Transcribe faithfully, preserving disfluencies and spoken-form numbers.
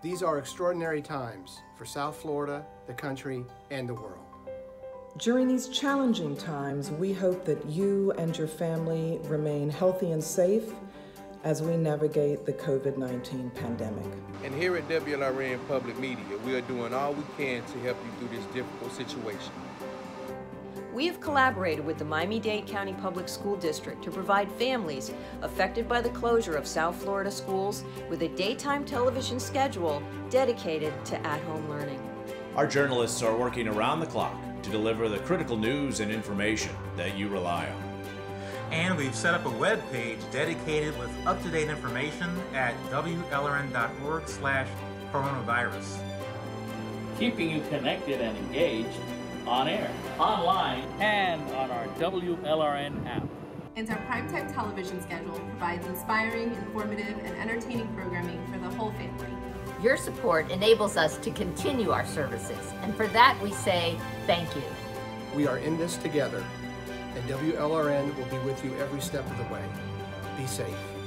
These are extraordinary times for South Florida, the country, and the world. During these challenging times, we hope that you and your family remain healthy and safe as we navigate the COVID nineteen pandemic. And here at W L R N Public Media, we are doing all we can to help you through this difficult situation. We have collaborated with the Miami-Dade County Public School District to provide families affected by the closure of South Florida schools with a daytime television schedule dedicated to at-home learning. Our journalists are working around the clock to deliver the critical news and information that you rely on. And we've set up a web page dedicated with up-to-date information at W L R N dot org slash coronavirus. Keeping you connected and engaged on air, online, and on our W L R N app. And our primetime television schedule provides inspiring, informative, and entertaining programming for the whole family. Your support enables us to continue our services, and for that we say thank you. We are in this together, and W L R N will be with you every step of the way. Be safe.